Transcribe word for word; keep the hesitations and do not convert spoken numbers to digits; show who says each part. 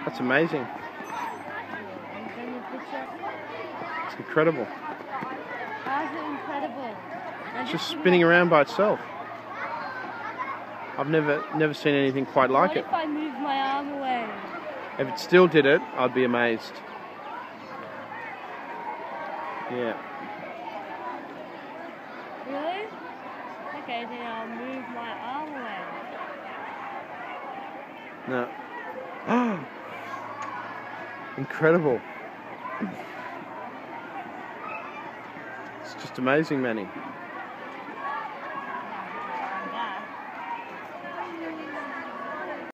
Speaker 1: That's amazing. It's incredible.
Speaker 2: How's it incredible?
Speaker 1: It's just spinning around by itself. I've never never seen anything quite like it.
Speaker 2: What if I move my arm away?
Speaker 1: If it still did it, I'd be amazed. Yeah.
Speaker 2: Really? Okay, then I'll move my arm away.
Speaker 1: No. Oh, incredible. It's just amazing, Manny.